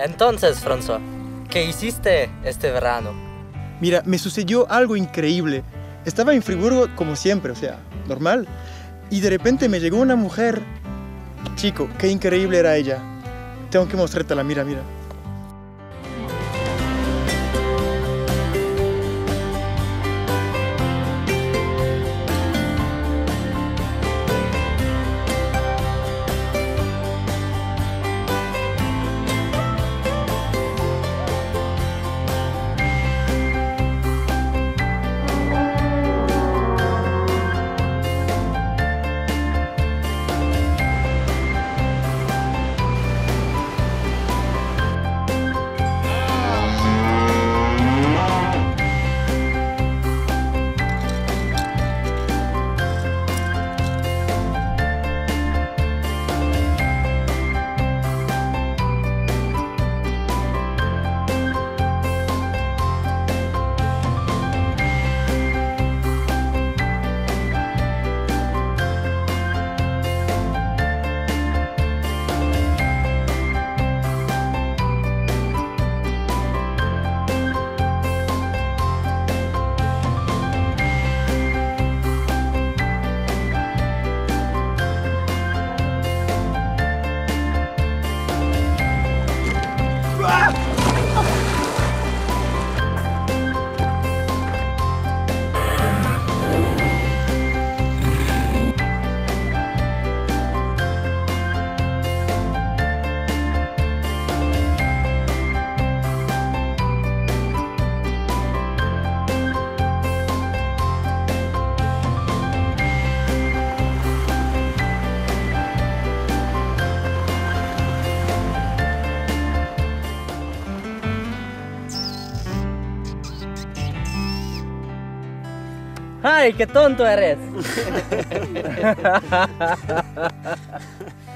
Entonces, François, ¿qué hiciste este verano? Mira, me sucedió algo increíble. Estaba en Friburgo como siempre, o sea, normal. Y de repente me llegó una mujer. Chico, qué increíble era ella. Tengo que mostrártela, mira, mira. ¡Ay, qué tonto eres!